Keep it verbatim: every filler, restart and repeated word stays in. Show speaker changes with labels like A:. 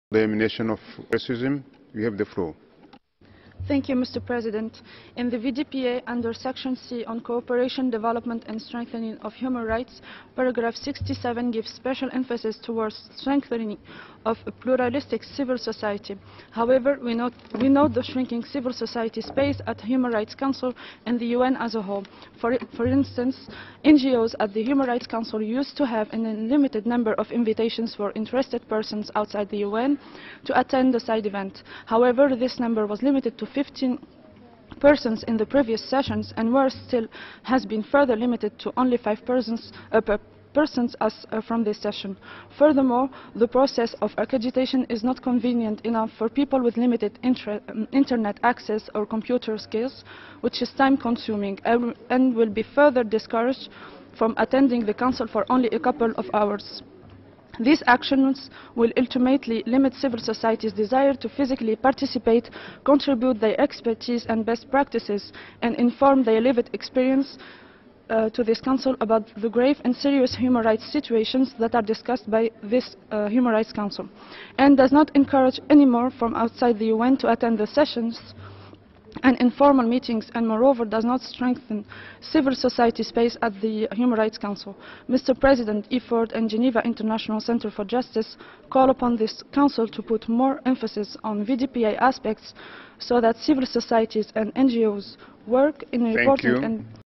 A: The elimination of racism. You have the floor.
B: Thank you, Mister President. In the V D P A, under Section C on Cooperation, Development and Strengthening of Human Rights, paragraph sixty-seven gives special emphasis towards strengthening of a pluralistic civil society. However, we note, we note the shrinking civil society space at the Human Rights Council and the U N as a whole. For, for instance, N G Os at the Human Rights Council used to have an unlimited number of invitations for interested persons outside the U N to attend the side event. However, this number was limited to fifteen persons in the previous sessions, and worse still, has been further limited to only five persons uh, per persons as uh, from this session. Furthermore, the process of accreditation is not convenient enough for people with limited um, internet access or computer skills, which is time-consuming and, and will be further discouraged from attending the Council for only a couple of hours. These actions will ultimately limit civil society's desire to physically participate, contribute their expertise and best practices, and inform their lived experience uh, to this Council about the grave and serious human rights situations that are discussed by this uh, Human Rights Council, and does not encourage any more from outside the U N to attend the sessions and informal meetings, and moreover does not strengthen civil society space at the Human Rights Council. Mister President, E F O R D and Geneva International Center for Justice call upon this Council to put more emphasis on V D P A aspects so that civil societies and N G Os work in reporting and